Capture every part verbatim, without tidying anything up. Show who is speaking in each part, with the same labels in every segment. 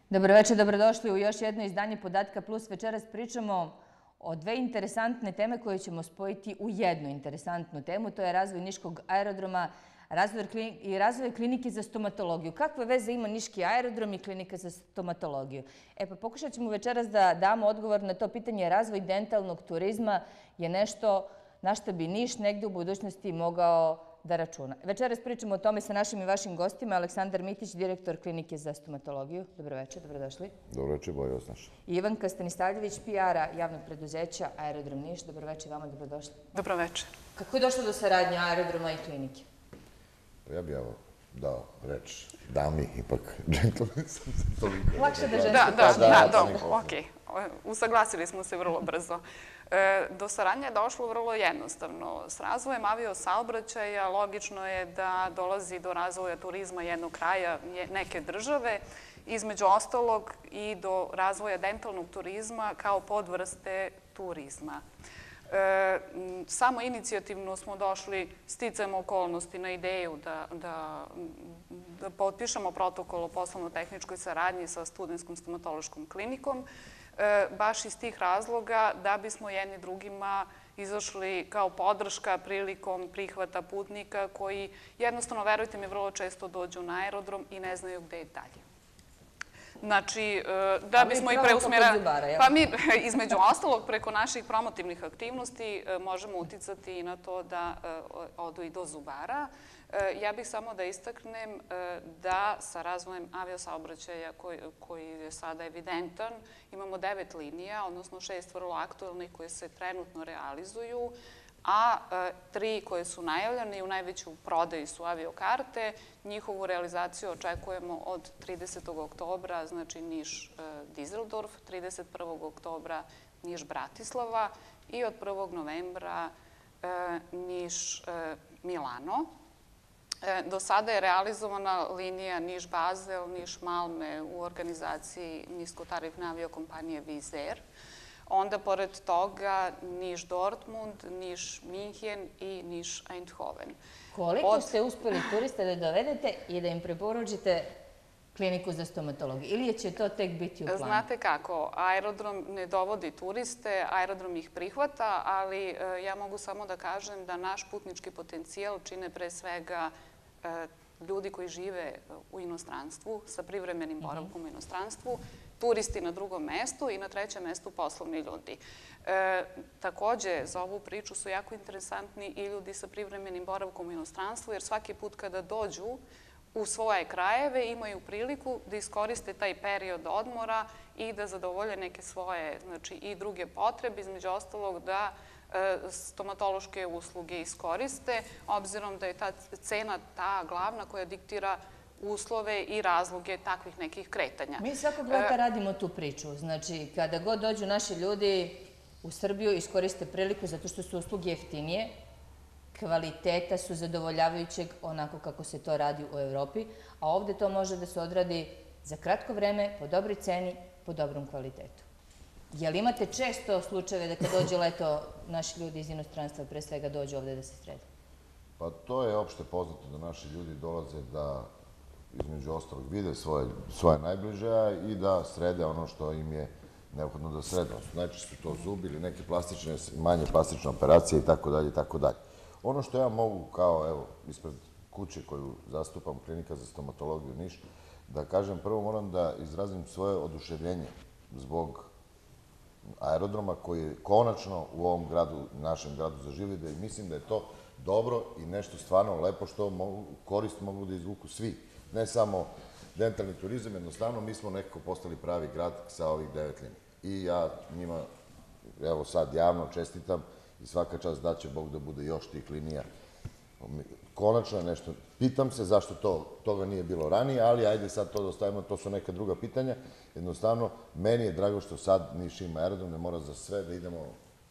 Speaker 1: Dobro večer, dobrodošli u još jedno izdanje Podatka Plus. Večeras pričamo o dve interesantne teme koje ćemo spojiti u jednu interesantnu temu. To je razvoj Niškog aerodroma i razvoj klinike za stomatologiju. Kakve veze ima Niški aerodrom i klinika za stomatologiju? E pa pokušat ćemo večeras da damo odgovor na to pitanje. Razvoj dentalnog turizma je nešto na što bi Niš negde u budućnosti mogao da računa. Večeras pričamo o tome sa našim i vašim gostima. Aleksandar Mitić, direktor klinike za stomatologiju. Dobro večer, dobrodošli.
Speaker 2: Dobro večer, bolje vas našli.
Speaker 1: I Ivanka Stanistavljević, P R-a javnog preduzeća Aerodrom Niš. Dobro večer vama, dobrodošli.
Speaker 3: Dobro večer.
Speaker 1: Kako je došlo do saradnje aerodroma i klinike?
Speaker 2: Ja bih evo dao reč dami, ipak džentlmen sam se toliko.
Speaker 1: Lakše da ženski
Speaker 3: Da,
Speaker 1: počne.
Speaker 3: da, dobro, okej. Usaglasili smo se vrlo brzo. Do saradnje je došlo vrlo jednostavno. S razvojem aviosaobraćaja logično je da dolazi do razvoja turizma jednog kraja, neke države, između ostalog i do razvoja dentalnog turizma kao podvrste turizma. Samo inicijativno smo došli, sticajem okolnosti, na ideju da potpišemo protokol o poslovno-tehničkoj saradnji sa Studentskom stomatološkom klinikom, baš iz tih razloga da bismo jedni drugima izašli kao podrška prilikom prihvata putnika koji jednostavno, verujte mi, vrlo često dođu na aerodrom i ne znaju gde je dalje. Znači, da bismo i preusmjerali... Pa mi, između ostalog, preko naših promotivnih aktivnosti možemo uticati i na to da odu i do zubara. Ja bih samo da istaknem da sa razvojem aviosaobraćaja koji je sada evidentan, imamo devet linija, odnosno šest vrlo aktualnih koje se trenutno realizuju, a tri koje su najavljene i u najveću prodaju su aviokarte. Njihovu realizaciju očekujemo od tridesetog oktobra, znači Niš-Dizeldorf, trideset prvog oktobra Niš-Bratislava i od prvog novembra Niš-Milano. Do sada je realizovana linija Niš-Bazel, Niš-Malme u organizaciji niskotarifne aviokompanije Wizz Air. Onda, pored toga, Niš-Dortmund, Niš-Minhen i Niš-Eindhoven.
Speaker 1: Koliko ste uspeli turiste da dovedete i da im preporučite kliniku za stomatologiju? Ili će to tek biti u planu?
Speaker 3: Znate kako, aerodrom ne dovodi turiste, aerodrom ih prihvata, ali ja mogu samo da kažem da naš putnički potencijal čine pre svega ljudi koji žive u inostranstvu, sa privremenim boravkom u inostranstvu, turisti na drugom mestu i na trećem mestu poslovni ljudi. Takođe, za ovu priču su jako interesantni i ljudi sa privremenim boravkom u inostranstvu, jer svaki put kada dođu u svoje krajeve imaju priliku da iskoriste taj period odmora i da zadovolje neke svoje, znači i druge potrebe, između ostalog da stomatološke usluge iskoriste, obzirom da je ta cena ta glavna koja diktira uslove i razloge takvih nekih kretanja.
Speaker 1: Mi svakog leta radimo tu priču. Znači, kada god dođu naši ljudi u Srbiju, iskoriste priliku zato što su usluge jeftinije, kvaliteta su zadovoljavajućeg onako kako se to radi u Evropi, a ovde to može da se odradi za kratko vreme, po dobroj ceni, po dobrom kvalitetu. Jel imate često slučajeve da kad dođe leto naši ljudi iz inostranstva pre svega dođu ovde da se srede?
Speaker 2: Pa to je opšte poznato da naši ljudi dolaze da između ostalog vide svoje najbliže i da srede ono što im je neophodno da srede. Najčešće su to zubi ili neke plastične, manje plastične operacije i tako dalje i tako dalje. Ono što ja mogu kao, evo, ispred kuće koju zastupam, klinika za stomatologiju Niš, da kažem, prvo moram da izrazim svoje oduševljenje zbog aerodroma koji je konačno u ovom gradu, našem gradu zaživio, da mislim da je to dobro i nešto stvarno lepo što korist mogu da izvuku svi. Ne samo dentalni turizam, jednostavno mi smo nekako postali pravi grad sa ovih devet linija. I ja njima, evo sad javno čestitam i svaka čast da će Bog da bude još tih linija. Konačno je nešto, pitam se zašto toga nije bilo ranije, ali ajde sad to da ostavimo, to su neka druga pitanja. Jednostavno, meni je drago što sad Niš ima aerodrom, ne mora za sve da idemo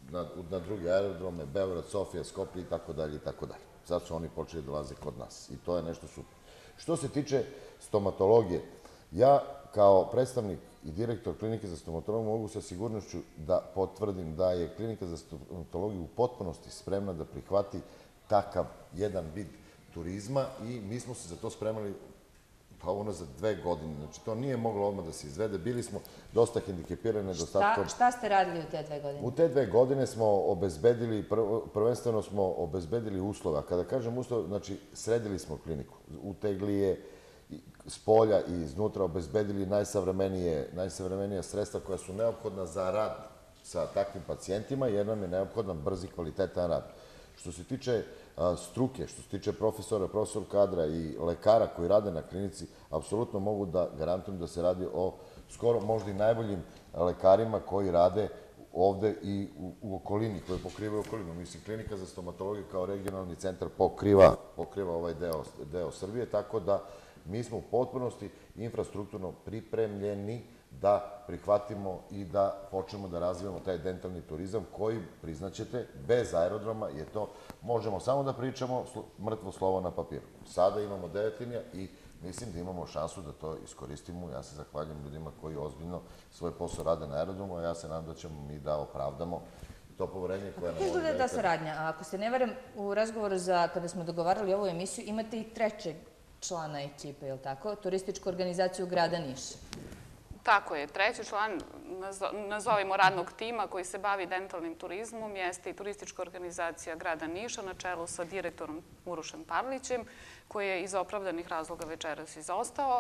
Speaker 2: na druge aerodrome, Beograd, Sofija, Skoplje i tako dalje i tako dalje. Sad su oni počeli da dolaze kod nas i to je nešto super. Što se tiče stomatologije, ja kao predstavnik i direktor klinike za stomatologiju mogu sa sigurnošću da potvrdim da je klinika za stomatologiju u potpunosti spremna da prihvati takav jedan vid turizma i mi smo se za to spremali pa unazad dve godine. Znači, to nije moglo odmah da se izvede. Bili smo dosta hendikepirani nedostatkom.
Speaker 1: Šta ste radili u te dve godine?
Speaker 2: U te dve godine smo obezbedili, prvenstveno smo obezbedili uslove. A kada kažem uslove, znači, sredili smo kliniku. Utegli je s polja i iznutra, obezbedili najsavremenije, najsavremenija sredstva koja su neophodna za rad sa takvim pacijentima, jer nam je neophodan brz i kvalitetan rad. Što se tiče struke, što se tiče profesora, profesor kadra i lekara koji rade na klinici, apsolutno mogu da garantujem da se radi o skoro možda i najboljim lekarima koji rade ovde i u okolini, koji pokrivaju okolinu. Mislim, klinika za stomatologiju kao regionalni centar pokriva ovaj deo Srbije, tako da mi smo u potpunosti infrastrukturno pripremljeni da prihvatimo i da počnemo da razvijamo taj dentalni turizam koji, priznaćete, bez aerodroma je to, možemo samo da pričamo mrtvo slovo na papiru. Sada imamo devet linija i mislim da imamo šansu da to iskoristimo. Ja se zahvaljujem ljudima koji ozbiljno svoj posao rade na aerodromu, a ja se nadam da ćemo mi da opravdamo to poverenje koje nam...
Speaker 1: Kako izgleda ta saradnja? A ako se ne varam, u razgovoru za kada smo dogovarali ovu emisiju, imate i trećeg člana ekipe, je li tako? Turističku organizaciju grada Niša.
Speaker 3: Tako je. Treći član, nazovimo radnog tima koji se bavi dentalnim turizmom, jeste i turistička organizacija grada Niša na čelu sa direktorom Urošem Pavlićem, koji je iz opravdanih razloga večeras izostao.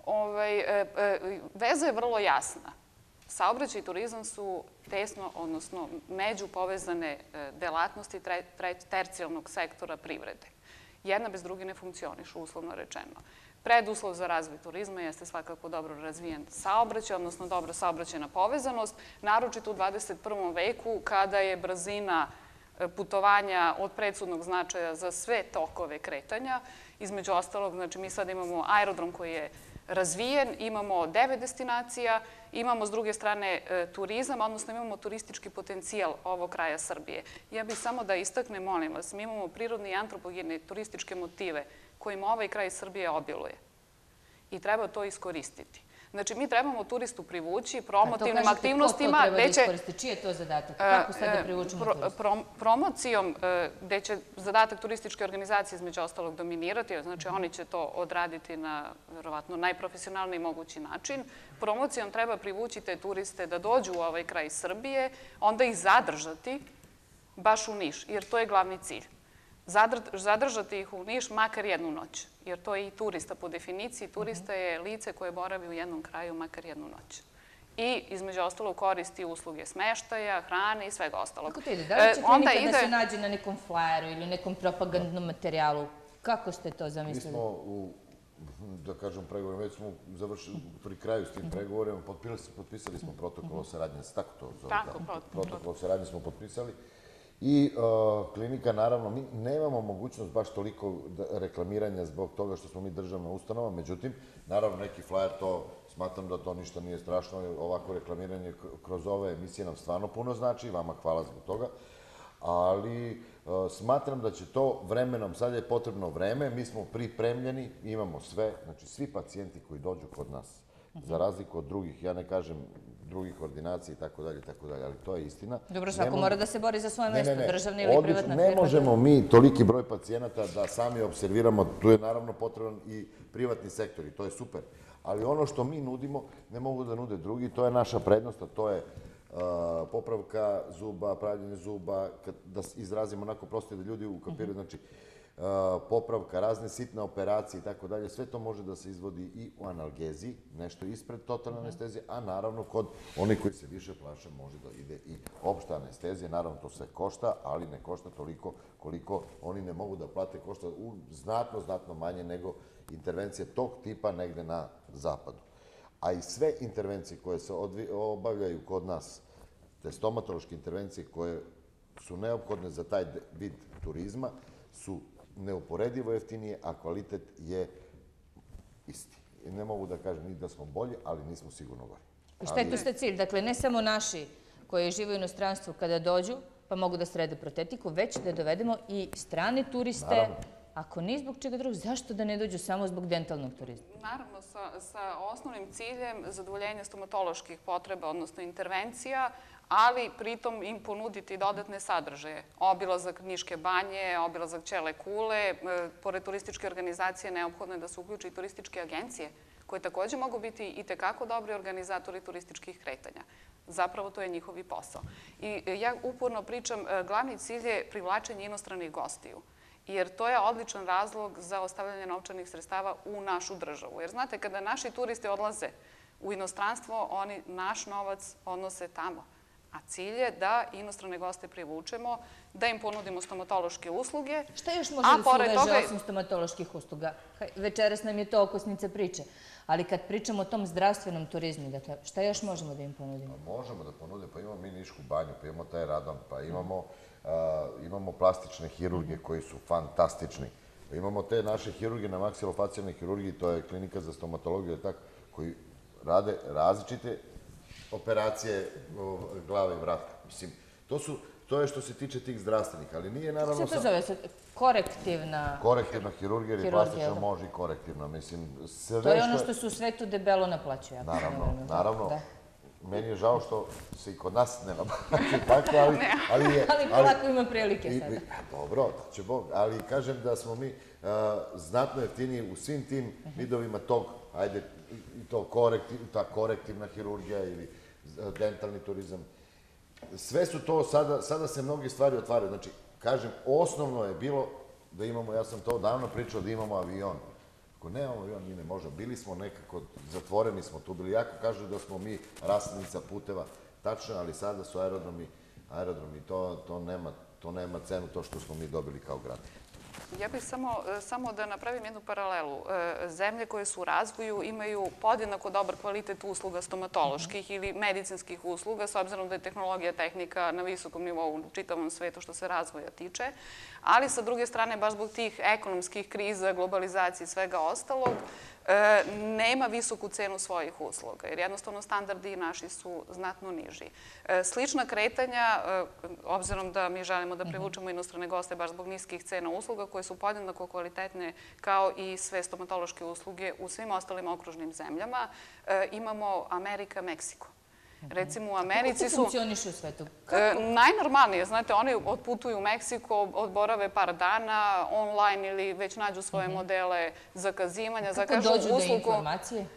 Speaker 3: Veza je vrlo jasna. Saobraćaj i turizam su tesno, odnosno međupovezane delatnosti tercijalnog sektora privrede. Jedna bez druge ne funkcionišu, uslovno rečeno. Preduslov za razvoj turizma jeste svakako dobro razvijen saobraćaj, odnosno dobra saobraćajna povezanost, naročito u dvadeset prvom veku kada je brzina putovanja od predsudnog značaja za sve tokove kretanja. Između ostalog, znači mi sad imamo aerodrom koji je razvijen, imamo devet destinacija, imamo s druge strane turizam, odnosno imamo turistički potencijal ovog kraja Srbije. Ja bih samo da istaknem, molim vas, mi imamo prirodne i antropogene turističke motive kojima ovaj kraj Srbije obiluje. I treba to iskoristiti. Znači, mi trebamo turistu privući promotivnim aktivnostima.
Speaker 1: To kažete, ko to treba da iskoristi? Čiji je to zadatak? Kako sad da privučemo turista?
Speaker 3: Promocijom, gde će zadatak turističke organizacije između ostalog dominirati, znači oni će to odraditi na, verovatno, najprofesionalniji mogući način. Promocijom treba privući te turiste da dođu u ovaj kraj Srbije, onda ih zadržati baš u Niš, jer to je glavni cilj. Zadržati ih u Niš makar jednu noć, jer to je i turista po definiciji. Turista je lice koje boravi u jednom kraju makar jednu noć. I, između ostalog, koristi usluge smeštaja, hrane i svega ostalog.
Speaker 1: Kako to ide? Da li će klinika da se nađe na nekom flajeru ili nekom propagandnom materijalu? Kako ste to zamislili?
Speaker 2: Mi smo u, da kažem, pregovorima, već smo završili pri kraju s tim pregovorima, potpisali smo protokol o saradnji, tako to zove.
Speaker 3: Tako,
Speaker 2: protokol o saradnji smo potpisali. I klinika, naravno, mi nemamo mogućnost baš toliko reklamiranja zbog toga što smo mi državna ustanova, međutim, naravno, neki flajer, to smatram da to ništa nije strašno, ovako reklamiranje kroz ove emisije nam stvarno puno znači, vama hvala zbog toga, ali smatram da će to vremenom, sad je potrebno vreme, mi smo pripremljeni, imamo sve, znači svi pacijenti koji dođu kod nas, za razliku od drugih, ja ne kažem drugih ordinacija i tako dalje, tako dalje, ali to je istina.
Speaker 1: Dobro, svako mora da se bori za svoje mesto, državne ili privatna firma.
Speaker 2: Ne možemo mi toliki broj pacijenata da sami observiramo, tu je naravno potreban i privatni sektor i to je super, ali ono što mi nudimo ne mogu da nude drugi, to je naša prednost, a to je popravka zuba, pravljenje zuba, da izrazimo onako prosto da ljudi ukapiraju, znači popravka, razne sitne operacije i tako dalje, sve to može da se izvodi i u analgeziji, nešto ispred totalne anestezije, a naravno kod onih koji se više plaše može da ide i opšta anestezija, naravno to sve košta, ali ne košta toliko koliko oni ne mogu da plate, košta znatno, znatno manje nego intervencije tog tipa negde na zapadu. A i sve intervencije koje se obavljaju kod nas, te stomatološke intervencije koje su neophodne za taj vid turizma, su neuporedivo jeftinije, a kvalitet je isti. Ne mogu da kažem ni da smo bolji, ali nismo sigurno gori.
Speaker 1: I šta je tu ste cilj? Dakle, ne samo naši koji žive u inostranstvu kada dođu, pa mogu da srede protetiku, već da dovedemo i strane turiste. Ako ni zbog čega drugog, zašto da ne dođu samo zbog dentalnog turizma?
Speaker 3: Naravno, sa osnovnim ciljem zadovoljenja stomatoloških potreba, odnosno intervencija, ali pritom im ponuditi dodatne sadržaje. Obilazak Niške banje, obilazak Ćele kule. Pored turističke organizacije neophodno je da se uključi i turističke agencije, koje takođe mogu biti i tekako dobri organizatori turističkih kretanja. Zapravo to je njihovi posao. I ja uporno pričam, glavni cilj je privlačenje inostranih gostiju, jer to je odličan razlog za ostavljanje novčanih sredstava u našu državu. Jer znate, kada naši turisti odlaze u inostranstvo, oni naš novac odnose tamo. A cilj je da inostrane goste privučemo, da im ponudimo stomatološke usluge.
Speaker 1: Šta još može da se uveže osim stomatoloških usluga? Večeras nam je to okosnica priče. Ali kad pričamo o tom zdravstvenom turizmu, dakle, šta još možemo da im ponudimo?
Speaker 2: Možemo da ponudimo, pa imamo mi Nišku banju, pa imamo taj radom, pa imamo plastične hirurge koji su fantastični. Imamo te naše hirurge na maksilofacijalnoj hirurgiji, to je klinika za stomatologiju, koji rade različite operacije glave i vrata. Mislim, to je što se tiče tih zdravstvenih, ali nije naravno...
Speaker 1: Kako se to zove sad? Korektivna...
Speaker 2: Korektivna hirurgija ili plastično može i korektivna, mislim...
Speaker 1: To je ono što se u svetu debelo naplaćuje.
Speaker 2: Naravno, naravno. Meni je žao što se i kod nas ne naplaćuje tako, ali...
Speaker 1: Ali polako ima prilike sada.
Speaker 2: Dobro, da će Bog, ali kažem da smo mi znatno jeftiniji u svim tim vidovima tog, ajde, i to ta korektivna hirurgija ili dentalni turizam. Sve su to, sada se mnogi stvari otvaraju. Znači, kažem, osnovno je bilo da imamo, ja sam to davno pričao, da imamo avion. Ako nemamo avion, mi ne možemo. Bili smo nekako, zatvoreni smo tu bili. Jako kažu da smo mi rasnica puteva. Tačno, ali sada su aerodromi, aerodromi, to nema cenu, to što smo mi dobili kao grad.
Speaker 3: Ja bih samo da napravim jednu paralelu. Zemlje koje su u razvoju imaju podjednako dobar kvalitet usluga stomatoloških ili medicinskih usluga, s obzirom da je tehnologija, tehnika na visokom nivou u čitavom svetu što se razvoja tiče, ali sa druge strane, baš zbog tih ekonomskih kriza, globalizacije i svega ostalog, nema visoku cenu svojih usluga, jer jednostavno standardi naši su znatno niži. Slična kretanja, obzirom da mi želimo da privučemo inostrane goste baš zbog niskih cena usluga, koje su podjednako kvalitetne kao i sve stomatološke usluge u svim ostalim okružnim zemljama, imamo Amerika, Meksiko. Recimo u Americi su...
Speaker 1: Kako to funkcioniše u svetu?
Speaker 3: Najnormalnije. Znate, oni otputuju u Meksiko, odborave par dana online ili već nađu svoje modele zakazivanja, zakažu uslugu.
Speaker 1: Kako dođu do informacije?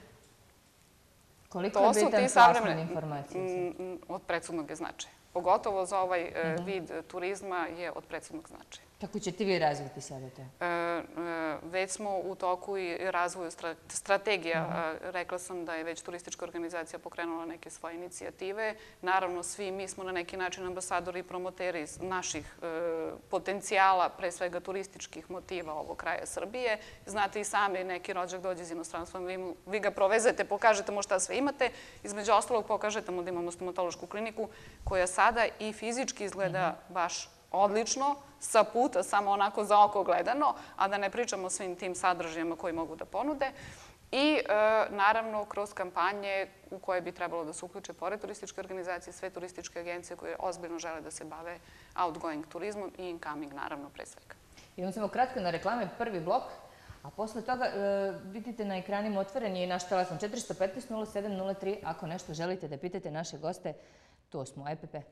Speaker 1: Koliko je bitan plasman informacije?
Speaker 3: Od predsudnog je značaja. Pogotovo za ovaj vid turizma je od predsudnog značaja.
Speaker 1: Kako ćete vi razviti sada to?
Speaker 3: Već smo u toku i razvoju strategija. Rekla sam da je već turistička organizacija pokrenula neke svoje inicijative. Naravno, svi mi smo na neki način ambasadori i promoteri naših potencijala, pre svega turističkih motiva ovog kraja Srbije. Znate i sami, neki rođak dođe iz inostranstva, vi ga provezete, pokažete mu šta sve imate. Između ostalog, pokažete mu da imamo stomatološku kliniku koja sada i fizički izgleda baš odlično, sa puta, samo onako za oko gledano, a da ne pričamo o svim tim sadržajima koji mogu da ponude. I naravno kroz kampanje u koje bi trebalo da se uključe pored turističke organizacije, sve turističke agencije koje ozbiljno žele da se bave outgoing turizmom i incoming, naravno, pre svega.
Speaker 1: Idemo samo kratko na reklame, prvi blok, a posle toga vidite na ekranima otvoren je i naš telefon četiri jedan pet nula sedam nula tri. Ako nešto želite da pitate naše goste, to smo E P P.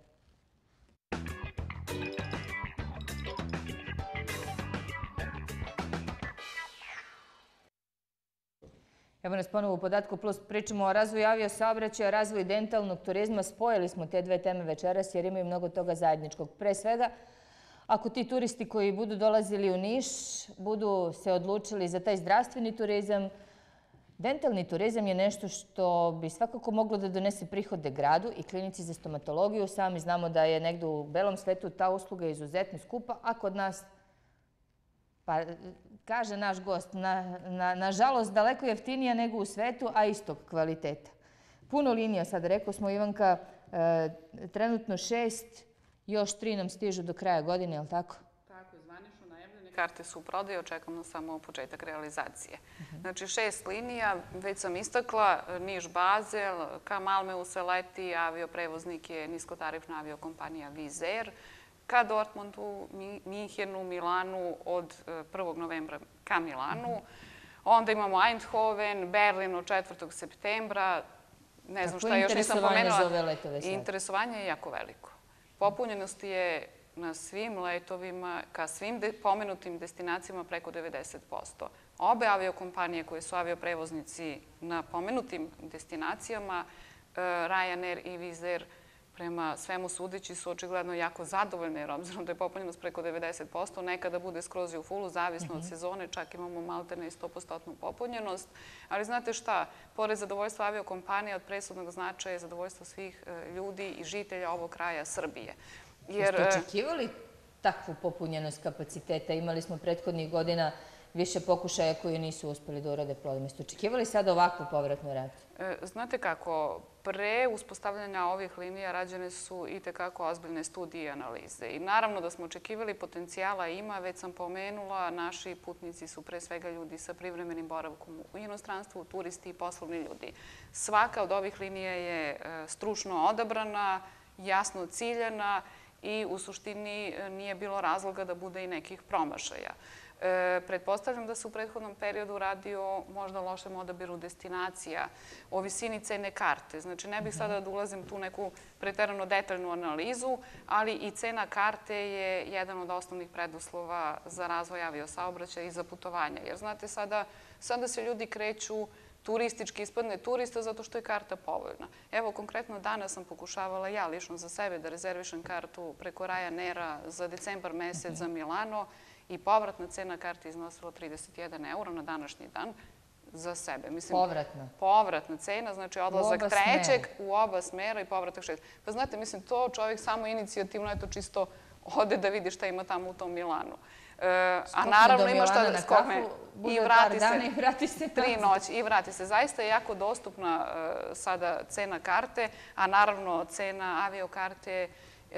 Speaker 1: Evo nas ponovo u Podatku Plus. Pričamo o razvoju aviosaobraćaja, razvoju dentalnog turizma. Spojili smo te dve teme večeras jer imaju mnogo toga zajedničkog. Pre svega, ako ti turisti koji budu dolazili u Niš, budu se odlučili za taj zdravstveni turizam, dentalni turizam je nešto što bi svakako moglo da donese prihode gradu i klinici za stomatologiju. Sami znamo da je negde u belom svetu ta usluga izuzetno skupa, a kod nas, pa kaže naš gost, nažalost daleko jeftinija nego u svetu, a istog kvaliteta. Puno linija, sad rekao smo, Ivanka, trenutno šest, još tri nam stižu do kraja godine, je li tako?
Speaker 3: Tako, zvanično najavljene karte su u prodaju, očekamo samo početak realizacije. Znači šest linija, već sam istakla, Niš-Bazel, ka Malmeu se leti, avioprevoznik je niskotarifna aviokompanija Wizz Air, ka Dortmundu, Minhenu, Milanu od prvog novembra ka Milanu. Onda imamo Eindhoven, Berlin od četvrtog septembra. Ne znam
Speaker 1: Kako
Speaker 3: šta
Speaker 1: je
Speaker 3: još nisam
Speaker 1: interesovanje
Speaker 3: pomenula.
Speaker 1: za ove letove sad?
Speaker 3: Interesovanje je jako veliko. Popunjenost je na svim letovima, ka svim pomenutim destinacijama preko devedeset posto. Obe aviokompanije koje su avioprevoznici na pomenutim destinacijama, Ryanair i Wizz Air, prema svemu sudeći su očigledno jako zadovoljne, jer obzirom da je popunjenost preko devedeset posto, nekada bude skroz i u fulu, zavisno od sezone, čak imamo maltene i sto posto popunjenost. Ali znate šta, pored zadovoljstva aviokompanije, od presudnog značaja je zadovoljstvo svih ljudi i žitelja ovog kraja Srbije.
Speaker 1: Jeste očekivali takvu popunjenost kapaciteta? Imali smo prethodnih godina više pokušaja koji nisu uspeli da urade plodom. Jeste očekivali sad ovakvu povratnu reakciju?
Speaker 3: Znate kako, pre uspostavljanja ovih linija rađene su i tekako ozbiljne studije i analize. I naravno da smo očekivali, potencijala ima, već sam pomenula, naši putnici su pre svega ljudi sa privremenim boravkom u inostranstvu, turisti i poslovni ljudi. Svaka od ovih linija je stručno odabrana, jasno ciljana i u suštini nije bilo razloga da bude i nekih promašaja. Pretpostavljam da se u prethodnom periodu radi o možda lošem odabiru destinacija, o visini cene karte. Znači, ne bih sada da ulazim tu neku preterano detaljnu analizu, ali i cena karte je jedan od osnovnih preduslova za razvoj aviosaobraćaja i za putovanja. Jer, znate, sada, sada se ljudi kreću turistički, ispadne turista zato što je karta povoljna. Evo, konkretno danas sam pokušavala ja lično za sebe da rezervišem kartu preko Ryanaira za decembar mesec za Milano i povratna cena karte iznosila trideset jedan euro na današnji dan za sebe.
Speaker 1: Povratna?
Speaker 3: Povratna cena, znači odlazak trećeg u oba smera i povratak šest. Pa znate, mislim, to čovjek samo inicijativno, eto čisto ode da vidi šta ima tamo u tom Milanu. A naravno ima šta da skokne i vrati se tri noći i vrati se. Zaista je jako dostupna sada cena karte, a naravno cena aviokarte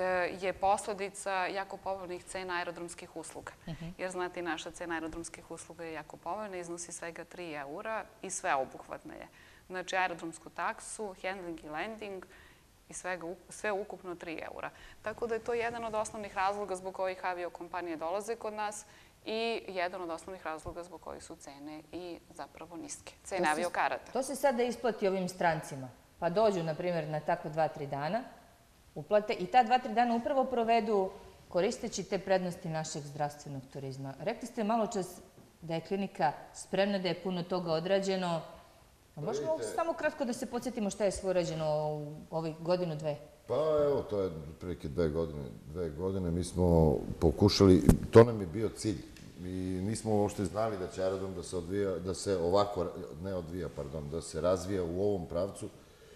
Speaker 3: je posledica jako povoljnih cena aerodromskih usluga. Jer znate, i naša cena aerodromskih usluga je jako povoljna, iznosi svega tri eura i sveobuhvatna je. Znači, aerodromsku taksu, handling i landing i sve ukupno tri eura. Tako da je to jedan od osnovnih razloga zbog kojih aviokompanije dolaze kod nas i jedan od osnovnih razloga zbog kojih su cene i zapravo niske. Cene aviokarata.
Speaker 1: To se sada isplati ovim strancima. Pa dođu, na primjer, na tako dva, tri dana, uplate i ta dva, tri dana upravo provedu koristeći te prednosti našeg zdravstvenog turizma. Rekli ste malo čas da je klinika spremna, da je puno toga odrađeno. Možemo samo kratko da se podsjetimo šta je sve urađeno u ovih godinu, dve?
Speaker 2: Pa evo, to je prilike dve godine. Dve godine mi smo pokušali, to nam je bio cilj. Mi nismo uopšte znali da će aerodrom da se odvija, da se ovako, ne odvija, pardon, da se razvija u ovom pravcu.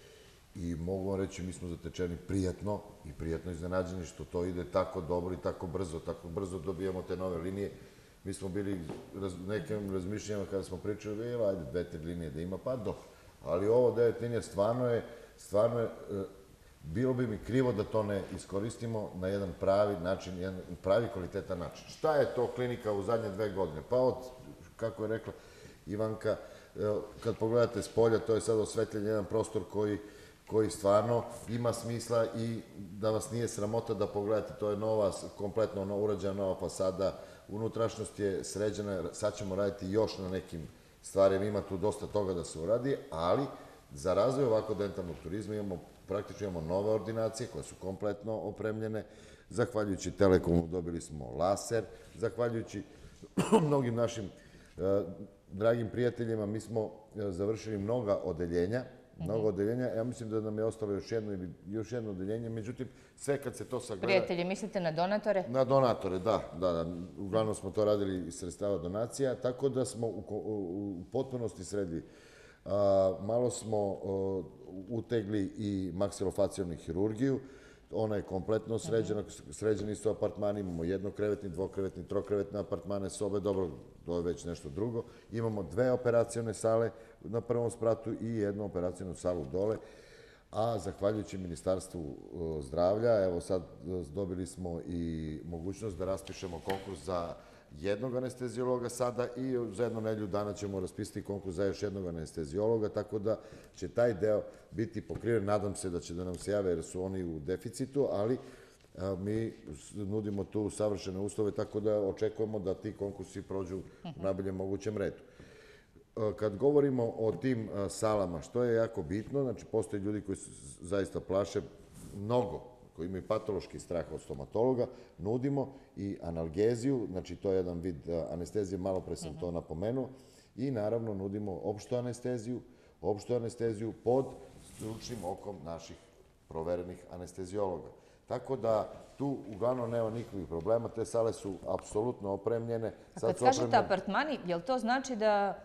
Speaker 2: I mogu vam reći, mi smo zatečeni prijatno i prijatno iznenađeni što to ide tako dobro i tako brzo, tako brzo dobijamo te nove linije. Mi smo bili nekim razmišljanjima kada smo pričali, evo, ajde, dve, tri linije da ima, pa dobro. Ali ovo devet linija stvarno je, stvarno je, bilo bi mi krivo da to ne iskoristimo na jedan pravi način, jedan pravi kvalitetan način. Šta je to klinika u zadnje dve godine? Pa od, kako je rekla Ivanka, kad pogledate s polja, to je sad osvetljen jedan prostor koji koji stvarno ima smisla i da vas nije sramota da pogledate. To je nova, kompletno urađena nova fasada, unutrašnjost je sređena, sad ćemo raditi još na nekim stvarima, ima tu dosta toga da se uradi, ali za razvoj ovako dentalnog turizma imamo, praktično imamo nove ordinacije koje su kompletno opremljene, zahvaljujući Telekomu dobili smo laser, zahvaljujući mnogim našim dragim prijateljima, mi smo završili mnoga odeljenja, mnogo odeljenja. Ja mislim da nam je ostalo još jedno ili još jedno odeljenje. Međutim, sve kad se to sagleda...
Speaker 1: Prijatelji, mislite na donatore?
Speaker 2: Na donatore, da. da. Uglavnom smo to radili iz sredstava donacija, tako da smo u potpunosti sredili. Malo smo utegli i maksilofacijalnu hirurgiju. Ona je kompletno sređena. Sređeni su apartmani. Imamo jednokrevetni, dvokrevetni, trokrevetne apartmane, sobe. Dobro, to je već nešto drugo. Imamo dve operacione sale na prvom spratu i jednu operacionu salu dole. A zahvaljujući Ministarstvu zdravlja, evo sad dobili smo i mogućnost da raspišemo konkurs za jednog anestezijologa sada i za jednu nedelju dana ćemo raspisati konkurs za još jednog anestezijologa, tako da će taj deo biti pokriven. Nadam se da će da nam se jave jer su oni u deficitu, ali mi nudimo tu savršene uslove, tako da očekujemo da ti konkursi prođu u najboljem mogućem redu. kad govorimo o tim salama, što je jako bitno, znači postoje ljudi koji se zaista plaše mnogo, koji imaju patološki strah od stomatologa, nudimo i analgeziju, znači to je jedan vid anestezije, malo pre sam to napomenuo, i naravno nudimo opštu anesteziju, opštu anesteziju pod stručnim okom naših proverenih anestezijologa. Tako da tu uglavnom nema nikakvih problema, te sale su apsolutno opremljene.
Speaker 1: A kad kažete apartmani, je li to znači da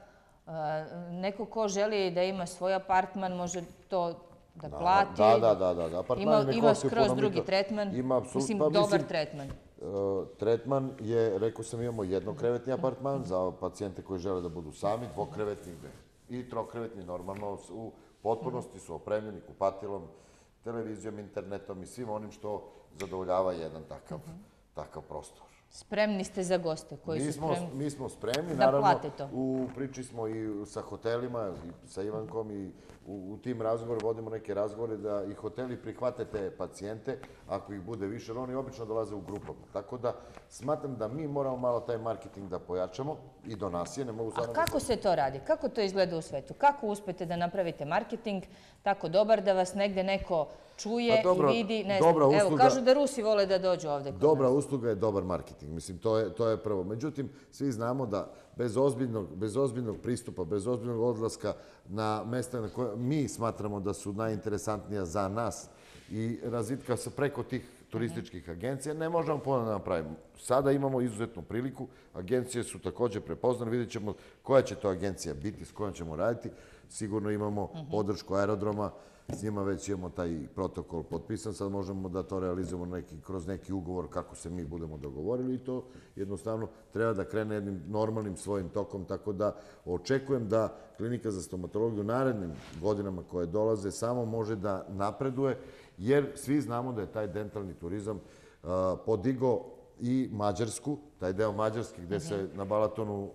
Speaker 1: neko ko želi da ima svoj apartman može to da plati?
Speaker 2: Da, da, da, da.
Speaker 1: Ima skroz drugi tretman, mislim dobar tretman.
Speaker 2: Tretman je, rekao sam, imamo jednokrevetni apartman za pacijente koji žele da budu sami, dvokrevetni i trokrevetni, normalno, u potpunosti su opremljeni kupatilom, televizijom, internetom i svim onim što zadovoljava jedan takav prostor.
Speaker 1: Spremni ste za goste koji su spremni?
Speaker 2: Mi smo spremni,
Speaker 1: da plate to.
Speaker 2: U priči smo i sa hotelima, i sa Ivankom, i u tim razgovorima vodimo neke razgovore da i hoteli prihvate te pacijente, ako ih bude više, jer oni obično dolaze u grupama. Tako da smatram da mi moramo malo taj marketing da pojačamo i do nas je.
Speaker 1: A kako se to radi? Kako to izgleda u svetu? Kako uspete da napravite marketing tako dobar da vas negde neko čuje i vidi? Evo, kažu da Rusi vole da dođu ovde.
Speaker 2: Dobra usluga je dobar marketing. Mislim, to je prvo. Međutim, svi znamo da bez ozbiljnog pristupa, bez ozbiljnog odlaska na mesta na koje mi smatramo da su najinteresantnija za nas i razvitka se preko tih turističkih agencija, ne možemo puno da napravimo. Sada imamo izuzetnu priliku, agencije su također prepoznane, vidjet ćemo koja će to agencija biti, s kojom ćemo raditi. Sigurno imamo podršku aerodroma, s njima već imamo taj protokol potpisan, sad možemo da to realizujemo kroz neki ugovor kako se mi budemo dogovorili i to jednostavno treba da krene jednim normalnim svojim tokom, tako da očekujem da Klinika za stomatologiju u narednim godinama koje dolaze samo može da napreduje, jer svi znamo da je taj dentalni turizam podigao i Mađarsku, taj deo Mađarske gde se na Balatonu,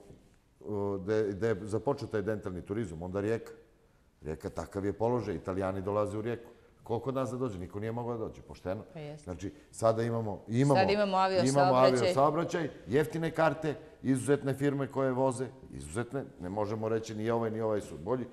Speaker 2: gde je započeo taj dentalni turizam, onda Rijeka. Rijeka, takav je položaj, Italijani dolaze u Rijeku. Koliko od nas da dođe? Niko nije mogao da dođe, pošteno. Znači, sada imamo aviosaobraćaj, jeftine karte, izuzetne firme koje voze, izuzetne, ne možemo reći ni ovaj ni ovaj su bolji.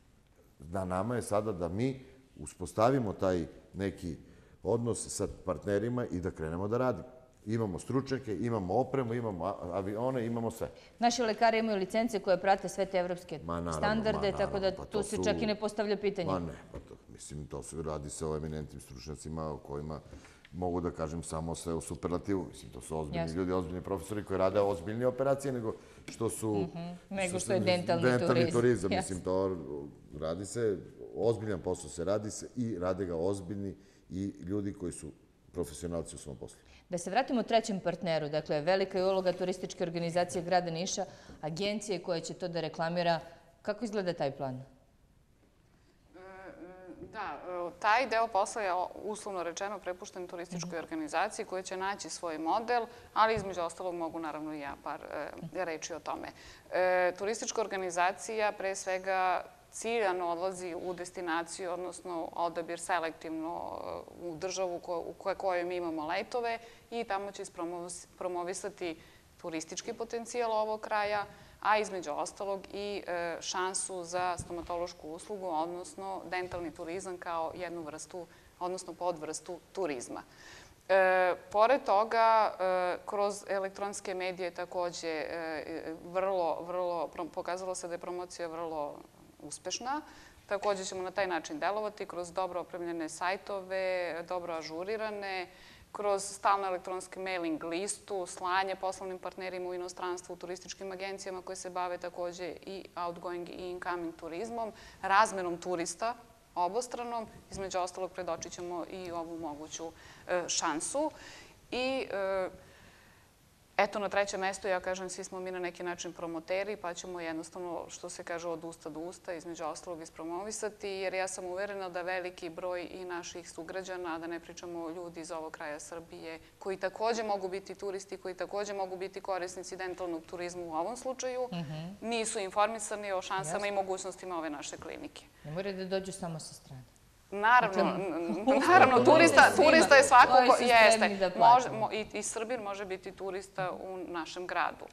Speaker 2: Na nama je sada da mi uspostavimo taj neki odnos sa partnerima i da krenemo da radimo. Imamo stručnjake, imamo opremu, imamo avione, imamo sve.
Speaker 1: Naši lekari imaju licence koje prate sve te evropske standarde, tako da tu se čak i ne postavlja pitanje.
Speaker 2: Ma ne, pa to, mislim, to se radi se o eminentnim stručnjacima o kojima mogu da kažem samo sve u superlativu. Mislim, to su ozbiljni ljudi, ozbiljni profesori koji rade ozbiljnije operacije nego što su...
Speaker 1: Nego što je dentalni turizam.
Speaker 2: Mislim, to radi se, ozbiljan posao se radi se i rade ga ozbiljni i ljudi koji su profesionalci u svom poslu.
Speaker 1: Da se vratimo trećem partneru, dakle, velika je uloga turističke organizacije grada Niša, agencije koja će to da reklamira. Kako izgleda taj plan?
Speaker 3: Da, taj deo posla je uslovno rečeno prepušten turističkoj organizaciji koja će naći svoj model, ali između ostalog mogu naravno i ja par reči o tome. Turistička organizacija pre svega ciljano odlazi u destinaciju, odnosno odabir selektivno u državu u kojoj mi imamo letove i tamo će promovisati turistički potencijal ovog kraja, a između ostalog i šansu za stomatološku uslugu, odnosno dentalni turizam kao jednu vrstu, odnosno podvrstu turizma. Pored toga, kroz elektronske medije takođe vrlo, vrlo, pokazalo se da je promocija vrlo uspešna. Također ćemo na taj način delovati kroz dobro opremljene sajtove, dobro ažurirane, kroz stalno elektronski mailing listu, slanje poslovnim partnerima u inostranstvu, u turističkim agencijama koje se bave također i outgoing i incoming turizmom, razmenom turista obostranom. Između ostalog predočit ćemo i ovu moguću šansu. I eto, na trećem mestu, ja kažem, svi smo mi na neki način promoteri, pa ćemo jednostavno, što se kaže, od usta do usta, između ostalog ispromovisati, jer ja sam uverena da veliki broj i naših sugrađana, da ne pričamo ljudi iz ovog kraja Srbije, koji također mogu biti turisti, koji također mogu biti korisnici dentalnog turizma u ovom slučaju, nisu informisani o šansama i mogućnostima ove naše klinike.
Speaker 1: Ne moraju da dođu samo sa strane.
Speaker 3: Naravno, turista je svako ko jeste. I Srbin može biti turista u našem gradu.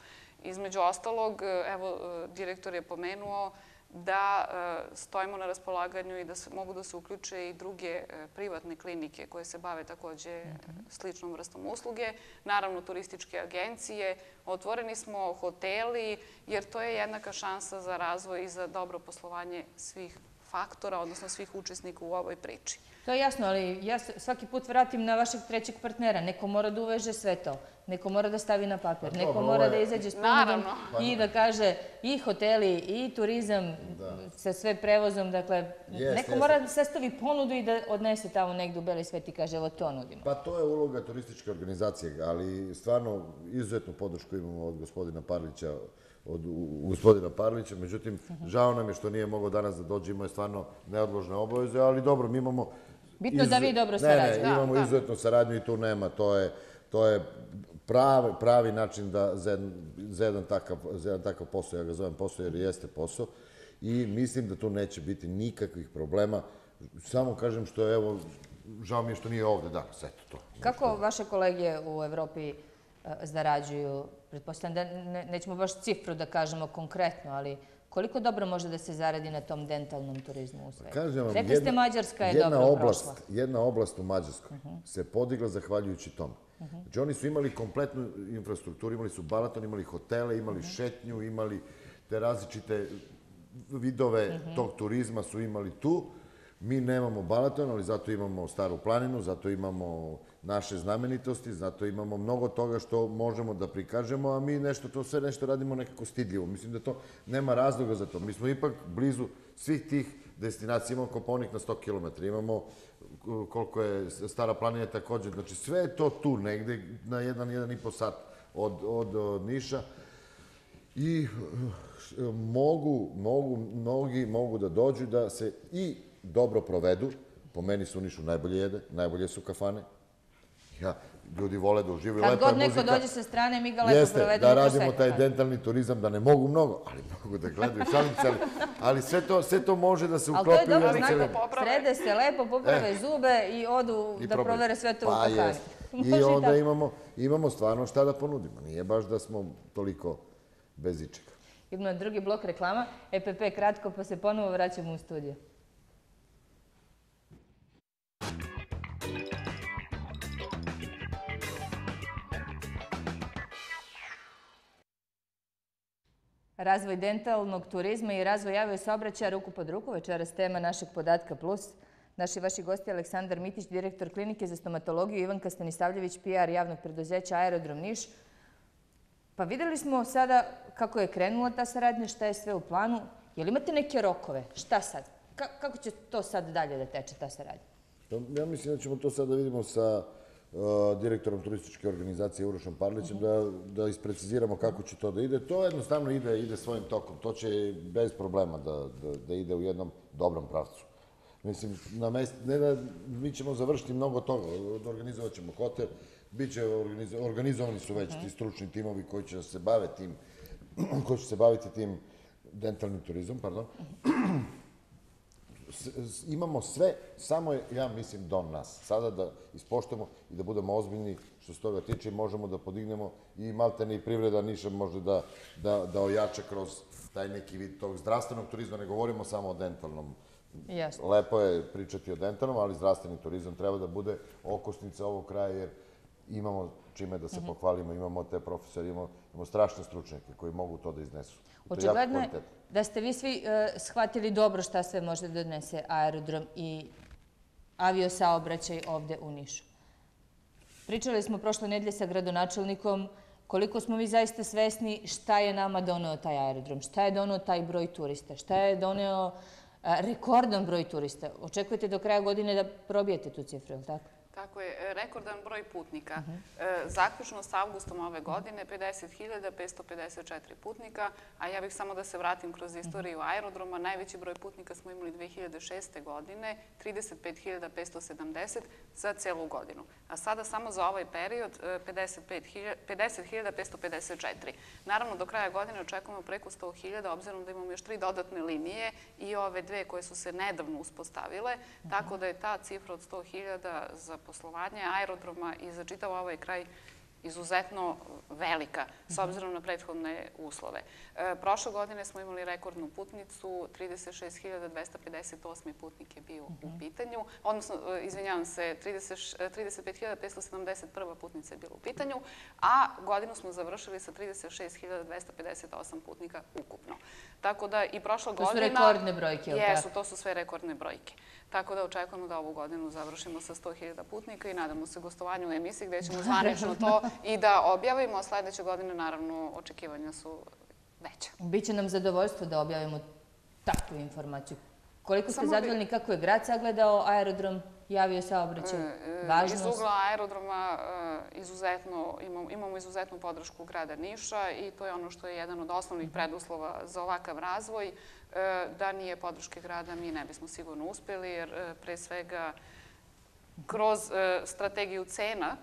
Speaker 3: Između ostalog, evo, direktor je pomenuo da stojimo na raspolaganju i da mogu da se uključe i druge privatne klinike koje se bave takođe sličnom vrstom usluge. Naravno, turističke agencije, otvoreni smo hoteli, jer to je jednaka šansa za razvoj i za dobro poslovanje svih faktora, odnosno svih učesnika u ovoj priči.
Speaker 1: To je jasno, ali ja svaki put vratim na vašeg trećeg partnera. Neko mora da uveže sve to. Neko mora da stavi na papir. Neko mora da izađe s ponudom i da kaže i hoteli i turizam sa sve prevozom. Dakle, neko mora da sastavi ponudu i da odnese tamo negdje u beli svet i kaže evo to nudimo.
Speaker 2: Pa to je uloga turističke organizacije, ali stvarno izuzetnu podršku imamo od gospodina Parlića, od gospodina Parlića. Međutim, žao nam je što nije mogao danas da dođe, imao je stvarno neodložne obaveze, ali dobro, mi imamo...
Speaker 1: Bitno da vi dobro sarađujete.
Speaker 2: Ne, ne, imamo izuzetnu saradnju i tu nema. To je pravi način za jedan takav posao. Ja ga zovem posao jer jeste posao. I mislim da tu neće biti nikakvih problema. Samo kažem što je, evo, žao mi je što nije ovde danas. Eto to.
Speaker 1: Kako vaše kolege u Evropi zarađuju? Pretpostavljam da nećemo baš cifru da kažemo konkretno, ali... Koliko dobro može da se zaradi na tom dentalnom turizmu u svetu? Rekli ste Mađarska je dobro prošla.
Speaker 2: Jedna oblast u Mađarskoj se podigla zahvaljujući tome. Znači oni su imali kompletnu infrastrukturu, imali su Balaton, imali hotele, imali šetnju, imali te različite vidove tog turizma su imali tu. Mi nemamo Balaton, ali zato imamo Staru planinu, zato imamo naše znamenitosti, zato imamo mnogo toga što možemo da prikažemo, a mi nešto, to sve nešto radimo nekako stidljivo. Mislim da to nema razloga za to. Mi smo ipak blizu svih tih destinacija. Imamo Kopaonik na sto kilometara, imamo koliko je Stara planina također. Znači sve je to tu negde na jedan, jedan i po sat od Niša. I mogu, mogu, mnogi mogu da dođu da se i dobro provedu. Po meni su u Nišu najbolje jede, najbolje su kafane. Ljudi vole da uživaju.
Speaker 1: Kad god neko dođe sa strane, mi ga lepo provedemo.
Speaker 2: Jeste, da radimo taj dentalni turizam, da ne mogu mnogo, ali mogu da gledaju, šalim se, ali sve to može da se uklopi.
Speaker 1: Ali to je dobro znak, srede se lepo, poprave zube i odu da provere sve to u kafani.
Speaker 2: I onda imamo stvarno šta da ponudimo. Nije baš da smo toliko bez ičega.
Speaker 1: Imamo drugi blok reklama, E P P kratko, pa se ponovo vraćamo u studiju. Razvoj dentalnog turizma i razvoj avio-saobraćaja ruku pod ruku. Večeras tema našeg Podatka plus. Naši vaši gosti Aleksandar Mitić, direktor klinike za stomatologiju, Ivanka Stanisavljević, P R javnog preduzeća Aerodrom Niš. Pa videli smo sada kako je krenula ta saradnja, šta je sve u planu. Jel imate neke rokove? Šta sad? Kako će to sad dalje da teče ta saradnja?
Speaker 2: Ja mislim da ćemo to sad da vidimo sa direktorom turističke organizacije Urošom Parlićem, da ispreciziramo kako će to da ide. To jednostavno ide svojim tokom. To će bez problema da ide u jednom dobrom pravcu. Mislim, ne da mi ćemo završiti mnogo toga. Organizovat ćemo hotel, organizovani su već ti stručni timovi koji će se baviti tim, koji će se baviti tim dentalnim turizmom, pardon. Imamo sve, samo je, ja mislim, do nas. Sada da ispoštujemo i da budemo ozbiljni što se toga tiče i možemo da podignemo i maltene i privreda Niša može da ojača kroz taj neki vid tog zdravstvenog turizma. Ne govorimo samo o dentalnom. Lepo je pričati o dentalnom, ali zdravstveni turizam treba da bude okosnica ovog kraja jer imamo čime da se pohvalimo, imamo te profesore, imamo strašne stručnjake koji mogu to da iznesu.
Speaker 1: Očigledno je da ste vi svi shvatili dobro šta sve može da donese aerodrom i avio-saobraćaj ovde u Nišu. Pričali smo prošle nedelje sa gradonačelnikom koliko smo mi zaista svesni šta je nama doneo taj aerodrom, šta je doneo taj broj turista, šta je doneo rekordan broj turista. Očekujete do kraja godine da probijete tu cifru, je li tako?
Speaker 3: Tako je, rekordan broj putnika. Zaključno s avgustom ove godine pedeset hiljada petsto pedeset četiri putnika, a ja bih samo da se vratim kroz istoriju aerodroma. Najveći broj putnika smo imali dve hiljade šeste. godine, trideset pet hiljada petsto sedamdeset za celu godinu. A sada samo za ovaj period pedeset hiljada petsto pedeset četiri. Naravno, do kraja godine očekujemo preko sto hiljada, obzirom da imamo još tri dodatne linije i ove dve koje su se nedavno uspostavile, tako da je ta cifra od sto hiljada za poslovanje aerodroma i za čitav ovaj kraj izuzetno velika, s obzirom na prethodne uslove. Prošle godine smo imali rekordnu putnicu, trideset šest hiljada dvesta pedeset osam putnik je bio u pitanju, odnosno, izvinjavam se, trideset pet hiljada petsto sedamdeset prva putnica je bila u pitanju, a godinu smo završili sa trideset šest hiljada dvesta pedeset osam putnika ukupno. Tako da i prošla godina...
Speaker 1: To su rekordne brojke, ili tako?
Speaker 3: Jesu, to su sve rekordne brojke. Tako da očekujemo da ovu godinu završimo sa sto hiljada putnika i nadamo se gostovanju u emisiji gde ćemo zvanično to i da objavimo. Sledeće godine, naravno, očekivanja su veća.
Speaker 1: Biće nam zadovoljstvo da objavimo takvu informaciju. Koliko ste zadovoljni kako je grad sagledao aerodrom i aviosaobraćaj? Važnost?
Speaker 3: Iz ugla aerodroma imamo izuzetnu podršku grada Niša i to je ono što je jedan od osnovnih preduslova za ovakav razvoj. Da nije podrške grada, mi ne bismo sigurno uspeli, jer pre svega kroz strategiju cena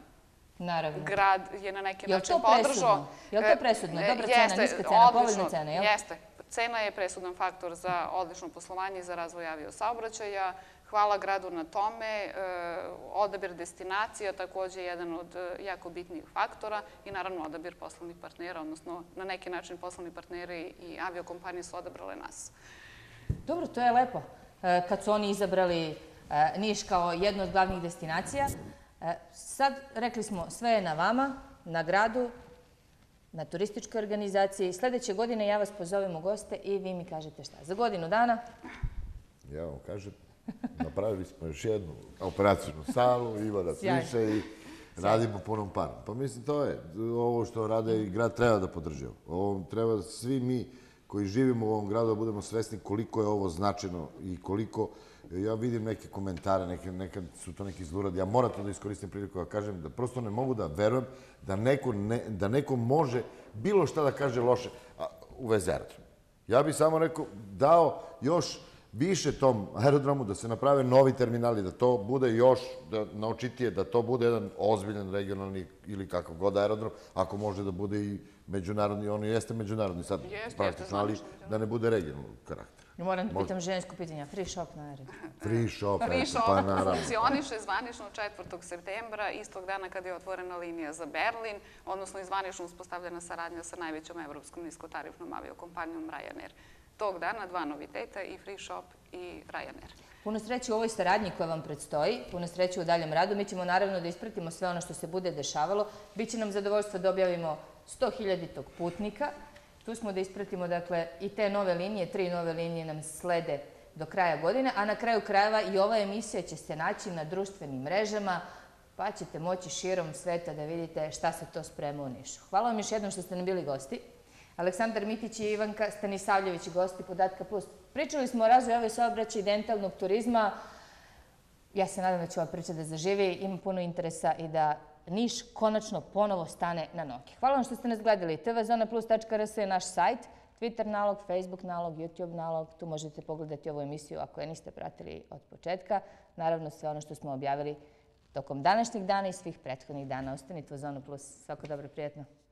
Speaker 3: grad je na neki način podržao.
Speaker 1: Je li to presudno? Dobra cena, niska cena, povoljna cena, jel?
Speaker 3: Jeste. Cena je presudan faktor za odlično poslovanje i za razvoj aviosaobraćaja. Hvala gradu na tome. Odabir destinacija takođe je jedan od jako bitnijih faktora i naravno odabir poslovnih partnera, odnosno na neki način poslovni partneri i aviokompanije su odabrale nas.
Speaker 1: Dobro, to je lepo. Kad su oni izabrali Niš kao jednu od glavnih destinacija, sad, rekli smo, sve je na vama, na gradu, na turističkoj organizaciji. Sledeće godine ja vas pozovem u goste i vi mi kažete šta. Za godinu dana?
Speaker 2: Ja vam kažem, napravili smo još jednu operacijnu salu, Ivana Piše i radimo punom parom. Pa mislim, to je ovo što rade i grad treba da podrži. Ovo treba svi mi koji živimo u ovom gradu da budemo svesni koliko je ovo značajno i koliko... Ja vidim neke komentare, nekad su to neki zluradi. Ja moram to da iskoristim priliku da kažem da prosto ne mogu da verujem da neko može bilo šta da kaže loše u vezi aerodroma. Ja bih samo rekao, dao još više tom aerodromu da se naprave novi terminali, da to bude još naočitije, da to bude jedan ozbiljan regionalni ili kakav god aerodrom, ako može da bude i međunarodni, on jeste međunarodni sad praktično, ali da ne bude regionalnog karaktera.
Speaker 1: Moram da pitam žensko pitanje. Free shop na aerodromu.
Speaker 2: Free shop,
Speaker 3: Free shop funkcioniše zvanično četvrtog septembra, istog dana kada je otvorena linija za Berlin, odnosno i zvanično uspostavljena saradnja sa najvećom evropskom niskotarifnom aviokompanijom Ryanair. Tog dana dva noviteta, i Free shop i Ryanair.
Speaker 1: Puno sreće u ovoj saradnji koja vam predstoji, puno sreće u daljem radu. Mi ćemo naravno da ispratimo sve ono što se bude dešavalo. Biće nam zadovoljstvo da objavimo sto hiljaditog putnika. Tu smo da ispratimo, dakle, i te nove linije, tri nove linije nam slede do kraja godine, a na kraju krajeva i ova emisija će se naći na društvenim mrežama, pa ćete moći širom sveta da vidite šta se to sprema u Nišu. Hvala vam još jednom što ste nam bili gosti. Aleksandar Mitić i Ivanka Stanisavljević, gosti Podatka plus. Pričali smo o razvoju aviosaobraćaja i dentalnog turizma. Ja se nadam da će ova priča da zaživi, ima puno interesa i da Niš konačno ponovo stane na noge. Hvala vam što ste nas gledali. te ve zona plus tačka er es je naš sajt, Twitter nalog, Facebook nalog, YouTube nalog. Tu možete pogledati ovu emisiju ako je niste pratili od početka. Naravno, sve ono što smo objavili tokom današnjeg dana i svih prethodnih dana. Ostanite u Zonu plus. Svako dobro, prijetno.